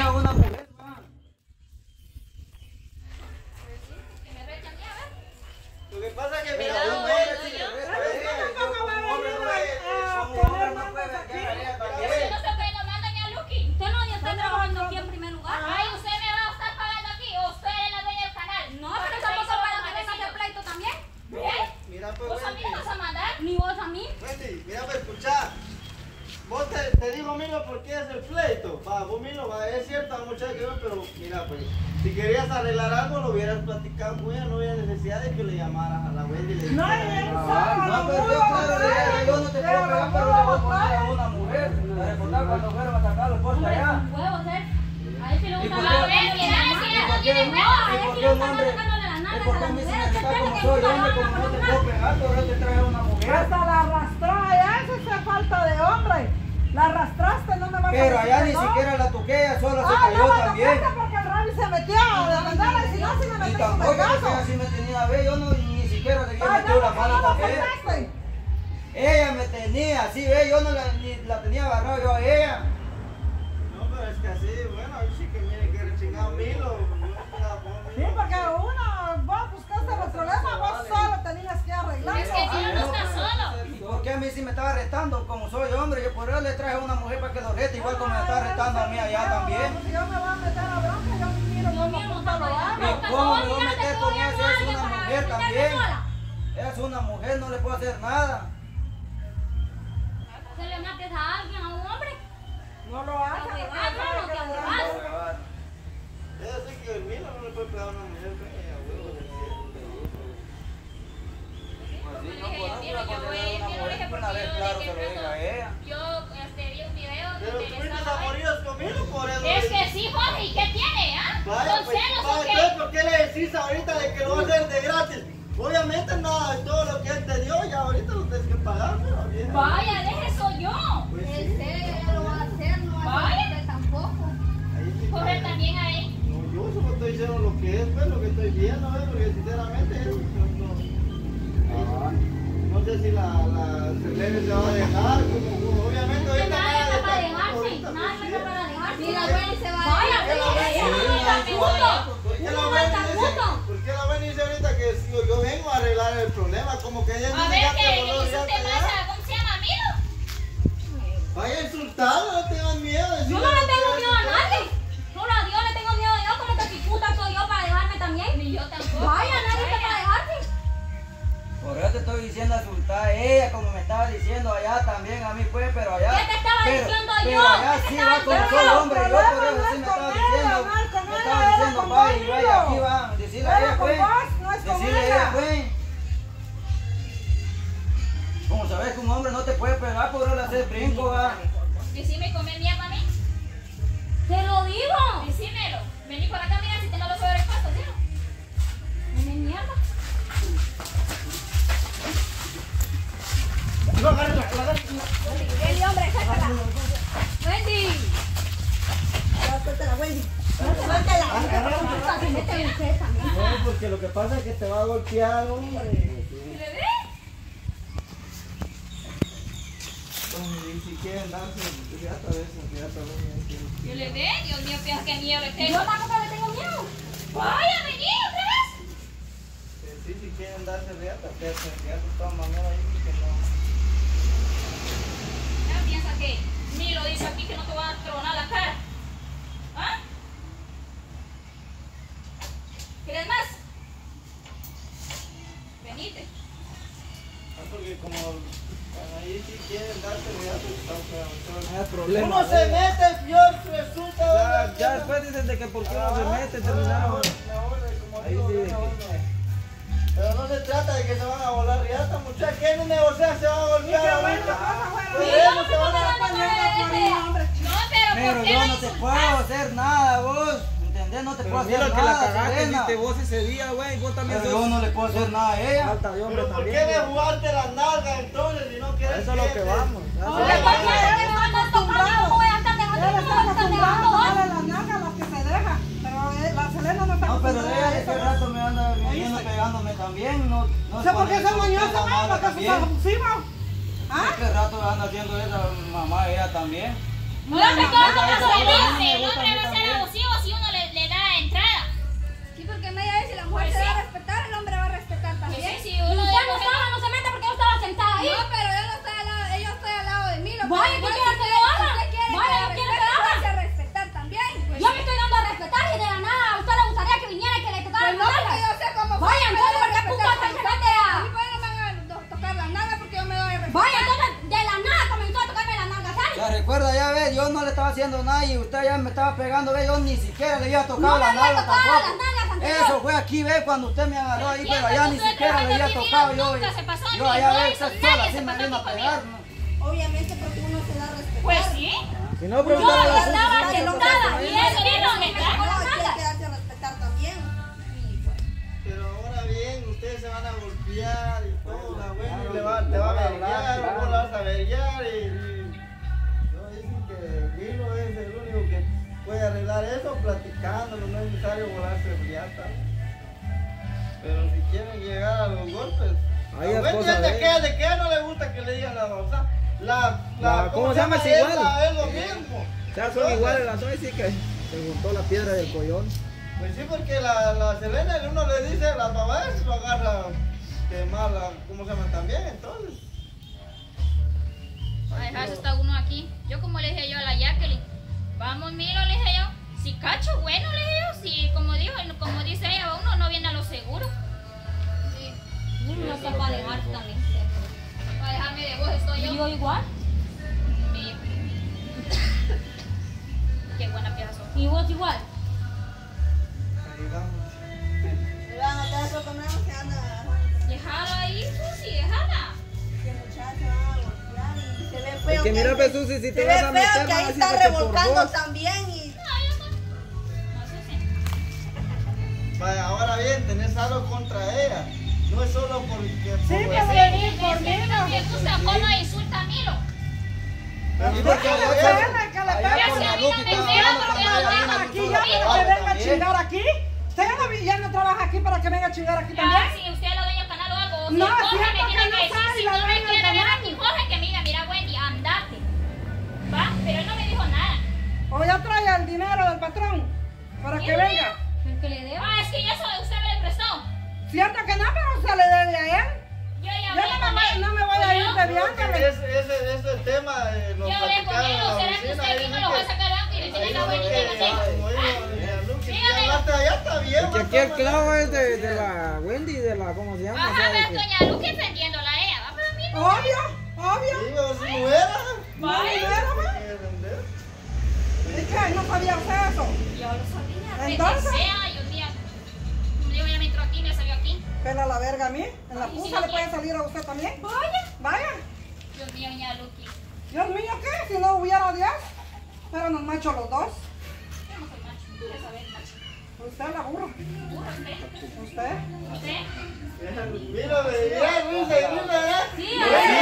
a una mujer, va. Lo que pasa es que mira, Pero un bueno, hombre yo- sí, yo- un ¿Cómo hombre no es, a como hombre poner no manos puede aquí? quedar Pero también. si no se puede nomás, doña Luqui. Usted no está trabajando aquí en primer lugar. Ay, usted me va a estar pagando aquí o usted es la dueña del canal. No, pero estamos para que venga de pleito también. ¿Bien? Mira, pues, ¿Vos a mí me vas a mandar? Ni vos a mí. Wendy, mira, pues, escuchá. Vos te digo, Milo, ¿por qué es el pleito? Va, vos, Milo, va, es cierto, muchacha, pero mira, pues, si querías arreglar algo, lo hubieras platicado con ella, no había necesidad de que le llamaras a la Wendy y le No, dijeras. No, pero yo claro, le dije, yo no te puedo pegar, pero le voy a poner a una mujer. A recordar cuando fueron a sacar los postes Hombre, allá. con huevos, A él sí le ¿Y gusta por la qué? mujer, Mira, si ella no tiene ¿Y huevos. por qué un hombre? ¿Y por qué a mí se me está como soy hombre, como no te puedo pegar, pero yo te traje una mujer? Hasta la arrastró allá, eso es falta de hombre. La arrastraste, no me vas a decir Pero allá ni que no. siquiera la toqué, ella sola se Ah, cayó no me también. tocaste porque el Ravi se metió a defenderla y si no, si me Y metí con tampoco el que ella caso. sí me tenía a ver, yo no, ni siquiera le había Ay, metido la no, mano ¿cómo lo también. pensaste? Ella me tenía, así ve, yo no ni la tenía agarrado yo a ella. No, pero es que así, bueno, ahí sí que mire que rechingado Milo. Sí, porque vos buscaste los problemas, vos solo tenías que arreglarlo. Es que Milo no está solo. ¿Y por qué a mí sí me estaba retando? Como soy hombre, yo por eso le traje a una mujer para que lo rete, igual como me está retando a mí allá también. Si yo me voy a meter a bronca, yo miro cómo puta lo hago. ¿Y cómo me voy a meter con ella si es una mujer también? Es una mujer, no le puedo hacer nada. Se le mates a alguien, a un hombre. No lo hagas. No te porque hagas, sabe no que te lo hagas. hago. Es así que el Milo no le puede pegar a una mujer fea, huevo, de Pero tuviste amoríos conmigo por eso. Es que sí, Jorge, ¿y qué tiene? ¿Ah? Vaya, ¿Son pues, celos o vaya, qué? entonces, ¿por qué le decís ahorita de que lo va a hacer de gratis? Obviamente nada de todo lo que él te dio, ya ahorita lo tienes que pagar, pero bien. Vaya, deje eso yo. Pues sí. En serio, ella lo va a hacer, no va a Vaya. hacer usted tampoco. Ahí sí que- Jorge también ahí. No, yo solo estoy diciendo lo que es, pues, lo que estoy viendo, porque sinceramente no sé si la Selene se va a dejar, como obviamente ahorita Nadie nada está para de dejarse. ahorita, Nadie pues, está para dejarse. Mira, Wendy se va a Vaya, ir. ¿Por qué la Uno Wendy va a estar dice- junto. ¿Por qué la Wendy dice ahorita que si yo vengo a arreglar el problema? Como que ella A dice ver, ya que te voló, hizo ya usted te más da. a, ¿cómo se llama? Milo. Vaya a insultarlo, no tengan miedo. Yo decirle no le lo que tengo es. miedo a nadie. Solo a Dios le tengo miedo yo, como que puta soy yo para dejarme también. Ni yo tampoco. Vaya, nadie está para dejarse. Por eso te estoy diciendo insultar a ella, como me estaba diciendo allá también a mí pues, pero allá. ¿Qué te estaba diciendo pero yo? allá ¿Qué te sí estaba va como diciendo soy yo? hombre, yo por eso sí me estaba diciendo. Me estaba diciendo, vaya y vaya, aquí va, decirle a ella pues. Decirle a ella pues. Como sabes que un hombre no te puede pegar por él hacer brinco, va. Decime comer mierda a mí. Te lo digo. Decímelo. Vení por acá, mira si tengo los peores pasos, ¿sí? Dame mierda. Wendy, hombre, suéltala. Wendy. Ya, suéltala, Wendy. Suéltala. No, porque lo que pasa es que te va a golpear, hombre. ¿Le ve? Y si quieren darse, ya tal vez, ya tal vez. Yo le ve, Dios mío, fíjate qué miedo le tengo. Yo tampoco le tengo miedo. Vaya, vení otra vez. Sí, si quieren darse riata, que hacen riata de todas maneras ahí, que no. Ya piensa que Milo dice aquí que no te va a tronar la cara. ¿Ah? ¿Quieres más? Venite. Porque como ahí si quieren darse riata, no hay problema. Uno se mete, Dios resulta. Ya después dicen de que por qué no se mete, terminaron. Ahí sí. Pero no se trata de que se van a volar riata, muchachos. ¿Quién negocia se va a golpear ahorita? Por eso se van a No, pero Pero ¿por qué yo no no te puedo insultas? hacer nada, vos. ¿Entendés? No te puedo hacer Mira que la nada, cagaste, Selena. viste vos ese día, güey. Vos también Pero yo no le puedo hacer nada a ella. falta de hombre Pero ¿por qué también. me güey. jugaste las nalgas entonces si no quieres Eso es lo que vamos. Oye, ¿por qué te van a tocar? Yo no voy a estar dejando, Él yo no está voy a estar dejando. acostumbrado a darle las nalgas a las que se deja. Pero la Selena no está No, pero acostumbrada a ella ese eso. rato me anda viniendo pegándome también. No, no ¿Sé por qué es son mañosos, la mamá? mala Porque también. son abusivos. ¿Ah? Este rato anda haciendo esa mamá ella también. No te corto, no se dice. El hombre va a ser abusado. haciendo nada y usted ya me estaba pegando, ve, yo ni siquiera le había tocado No la me había nalga tocado tampoco. las nalgas anterior. Eso fue aquí, ve, cuando usted me agarró ahí, pero allá ni Siempre siquiera le había estuve tocado trabajando yo. conmigo, nunca se pasó Yo ni allá, no ve, hizo, usted nadie sola, se así me pasó vino a ni pegar. conmigo. Obviamente porque uno se da a respetar. Pues sí. Si no, Yo preguntar a la andaba Susi. enojada y él vino y me No, sacó las hay nalgas. que darse a respetar también. Pero ahora bien, ustedes se van a golpear y todo, la Wendy te va a verguiar, vos la vas a verguiar y no dicen que Lilo es el único que puede arreglar eso platicándolo, no es necesario volarse riata. Pero si quieren llegar a los golpes, Ahí la es Wendy cosa es de de que no le gusta que le digan la cosa. ¿Cómo se llama? Es esa? igual. Es lo mismo. O sea, son iguales las dos, sí que se juntó la piedra del collón. Pues sí, porque la Selena, uno le dice las mamás y lo agarra de mala, ¿cómo se llama también? Entonces. A dejarse está uno aquí. Yo como le dije yo a la Jacqueline, vamos Milo, le dije yo, si cacho bueno, le dije yo, si como dice ella, uno no viene a lo seguro. Sí. No sé para dejar también. Para dejarme de vos estoy yo. Yo igual. Sí. Qué buena pieza sos. Y vos igual. Ahí vamos. Le van a dar eso con ellos que anda. Dejala ahí, Susi, dejala. Que muchacho va a golpear y se ve feo. Es que mira, pues, Susi, si se te ve vas a meter, feo que van a ahí decir está que por revolcando vos. también y. No, yo no. No, Susi. Vaya, ahora bien, tenés algo contra ella. No es solo porque. Sí, por pero decir. venir por mí, no. Me gusta cómo insulta a Milo. Sí, porque Que le allá- peguen, que le allá peguen. con la a mí Lucky no me estaba pega hablando porque cuando no ella vino trabaja y Aquí puso ya la no palabra que venga a también. chingar aquí. Usted ya no trabaja aquí para que venga a chingar aquí Ya, también. si usted es la dueña del canal o algo, o si No, el Jorge siento me tiene que no que decir, soy si la no me dueña del quiere ver canal. aquí, Jorge, que me diga, mira Wendy, andate. ¿Va? Pero él no me dijo nada. O ya trae el dinero del patrón para que ¿Quién venga. El que le debo. Ah, es que eso usted me le prestó. Siento que no, pero se le debe a él. Yo ya Yo hablé con él. no me voy a ir Yo- debiándole. Ese tema lo Yo hablé con platicaron él, en la o será que oficina, usted ahí mismo sí lo va a que- sacar al banco y le tiene ahí la sí buena que, idea. como dijo doña Lucky, si Dígame. ya hasta allá está bien. Porque aquí el clavo es de la Wendy, de la, ¿cómo se llama? O Ajá, sea, de ves, que- doña Luque defendiéndola a ella. Va, pero a mí no. Obvio. Digo, si no era. Vaya. ¿Qué quiere vender? Es que no sabía hacer eso. Yo lo sabía. Entonces. Que sea, yo un día. Como digo, ya me entró aquí, me salió aquí. Pela la verga a mí. En la Ay, puta sí, le sí. puede salir a usted también. Vaya. Vaya. Dios mío, doña Luque. Dios mío, ¿qué? Si no hubiera Dios. Pero nos machos los dos. Yo no soy macho. Tú ya sabes, macho. Usted la burro. Burro usted. Usted. Usted. Mira, ya, Luisa, Sí,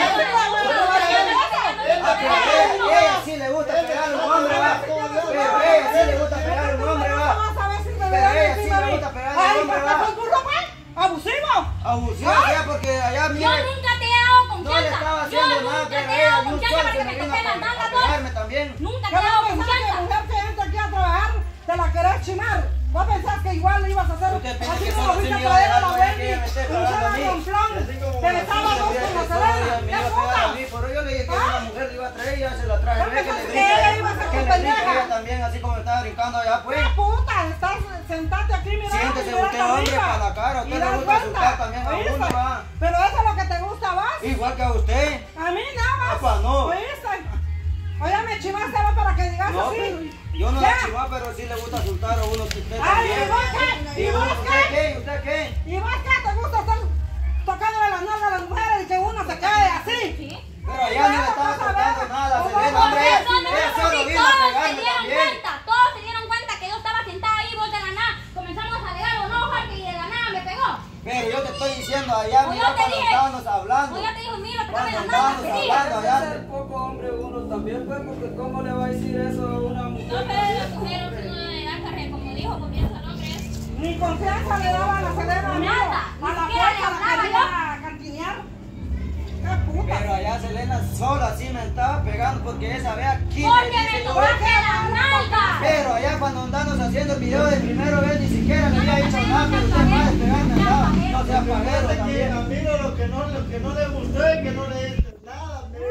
Ella sí le gusta pegar a un hombre, va. Pero ella sí le gusta pegar a un hombre, va. Vamos a ver si me Pero verán ella encima sí de le mí. gusta pegar a un Ay, hombre, ¿por qué va. sos burro, pues? ¿Abusivo? Abusiva, ya, porque allá, Yo mire, nunca te he dado no le confianza. estaba Yo haciendo nunca nada, te pero he ella dado de un confianza solo para se que me me vino toques las a nalgas, vos. pegarme también. Nunca te ¿Qué he dado vos pensás que confianza. mujer que entra aquí a trabajar te la querés chimar? ¿Vos pensás que igual le ibas a hacer Usted piensa así que como solo fuiste se a me iba a traer a dejar la con ella, Wendy? que ella me esté Un pegando a mí. ramplón. Así como Te besaba Sí, vos mira, con la que solo ella Selena. me ¿Qué iba a pegar a puta? mí, pero yo le dije que una mujer le iba a traer y ya se la traje. ¿Por Ve qué que le pensás brinca, que ella iba a ser que tu le brinca pendeja? ella también, así como estaba brincando allá, pues. ¿Qué puta? Estás sentate aquí mirando. Siéntese y mirando usted, hombre, arriba. para la cara. A usted Y le das gusta vuelta. insultar también a ¿Oíste? uno, va. Pero eso es lo que te gusta a vos. Igual que a usted. A mí nada más. Apa, no. ¿Oíste? Oye, me chivaste vos para que digas No, así. pero yo no Ya. la chiva, pero sí le gusta insultar a uno que usted Ay, también. ¿y vos qué? ¿Y ¿Y vos usted qué? qué? ¿Usted qué? ¿Y vos qué? ¿Te gusta estar tocándole las nalgas a las mujeres y que uno se quede así? Sí. Pero allá no le estaba tocando nada, ¿Cómo Selena, va? hombre. Eso no Ella es solo así, vino a todos se pegarme dieron también. cuenta, todos se dieron cuenta que yo estaba sentada ahí, vos de la nada, comenzamos a alegar o no, Jorge, y de la nada me pegó. Pero yo te estoy diciendo allá, O mira yo te cuando dije- estábamos hablando. O ya te dijo, mira, te Cuando las estábamos nalgas, sí. hablando allá. Ser poco hombre uno también, pues, porque cómo le va a decir eso a una No, mujer. pero la mujer no le da carrera, como dijo, comienza el hombre. Ni confianza le daba a la Selena, amigo. Nada, A ni la siquiera le fuerza la hablaba quería cantinear. ¿Qué puta? Pero allá Selena sola sí me estaba pegando porque esa vez aquí me Porque dice me yo, tocaste las nalgas. pero allá cuando andamos haciendo el video de primero vez ni siquiera le había dicho nada, pero usted más pegarme andaba. No sea pajero que también. a mí lo que no le gustó es que no le diste nada. Me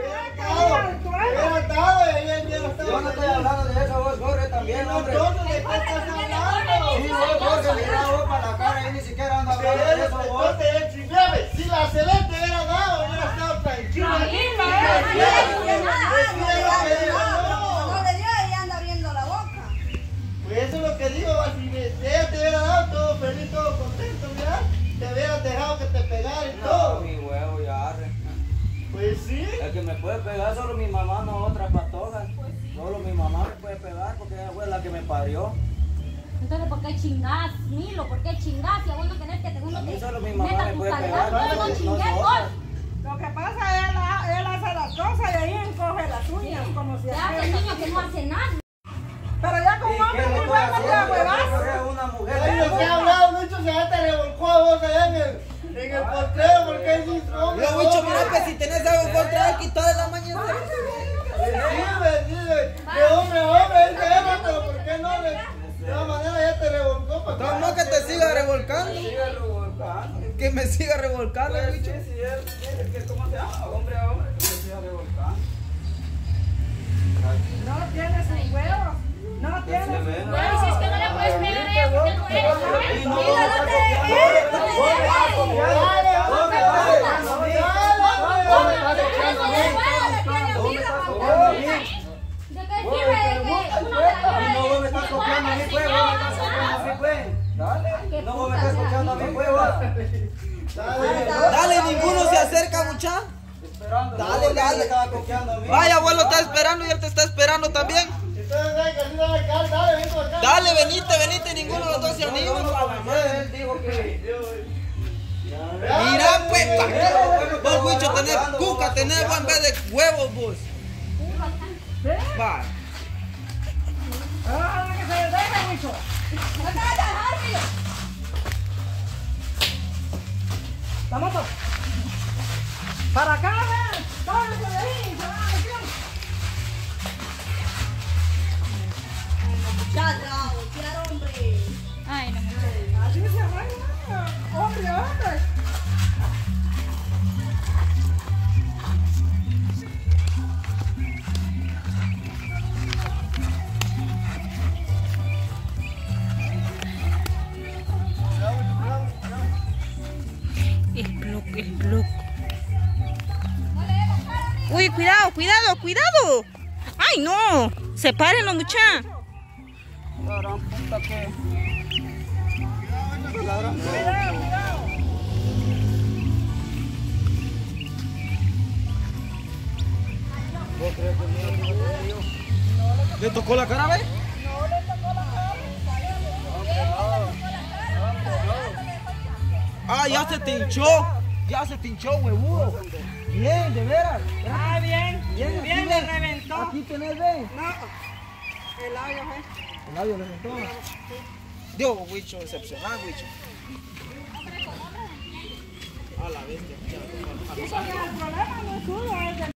hubiera dado y ella hubiera estado. Yo no estoy hablando de eso, vos Jorge también, hombre. Entonces, ¿de qué estás hablando? Sí, vos Jorge, mira vos para la cara y ni siquiera anda hablando de eso vos. Entonces, si la excelente hubiera dado, hubiera estado tranquila. Tranquila, No le dio, ella anda bien. que me puede pegar solo mi mamá, no otra patoja. Solo mi mamá me puede pegar porque ella fue la que me parió. Entonces, ¿por qué chingás, Milo? ¿Por qué chingás? Si a vos no querés que uno A mí te solo mi mamá meta me tu puede cargador, pegar, no no chingues nosotras. vos. Lo que pasa es él hace las cosas y ahí encoge las uñas, como si Ya el niño que no hace nada. Pero ya con un hombre ¿Qué le muy puede bueno te hacer? huevas. Es una mujer. Ay, no se ha hablado, Wicho, se ya te revolcó a vos allá en el potrero, porque es hombre. Yo, Wicho, mira que si tenés algo contra él, quítale la mañana. De hombre a hombre, él se ama, pero ¿por qué no? De todas maneras ya te revolcó, papá. ¿Cómo que te siga revolcando? Sigue revolcando. Que me siga revolcando, Pues Wicho. sí, sí, él quiere que, ¿cómo se llama? Hombre a hombre, que me siga revolcando. No tiene sus huevos. No tiene sus huevos. Bueno, si es que no le puedes pegar a ella porque él no eres hombre. Y no, Milo, no te dejes, no te no vos me estás copiando a mí, pues, vos me estás copiando a mí, pues. Dale, no vos me estás copiando a mí, pues, vos. Dale, ninguno se acerca, mucha. Esperando. Dale, No, vos dale. me estabas copiando a mí. Vaya, abuelo está esperando y él te está esperando también. Dale, venite, ninguno de los dos se anima. Él dijo que... Mira, pues, vos, Wicho, tenés cuca, tenés buen vez de huevos, vos. Va. Ah, que se deje, Wicho. No te vas a dejar, Milo. Vamos todos. Para acá, ven. Córrete de ahí. Se van a meter. Muchacha, voltear, hombre. Ay, no, muchacho. Así se arregla. Hombre, hombre. El bloque. Uy, cuidado, cuidado, cuidado. Ay, no. Sepárenlo, mucha. Cabrón, puta que... Cuidado, cuidado. ¿Vos crees que no? ¿Le tocó la cara, ve? Ah, ya se te hinchó. Ya se te hinchó, huevudo. Bien, de veras. Ah, bien. Bien, Bien, aquí le ves. reventó. Aquí tenés, ve. No. El labio, El labio le reventó. Dios, Wicho, excepcional, Wicho. A la bestia, muchacho. El problema no es tuyo, es de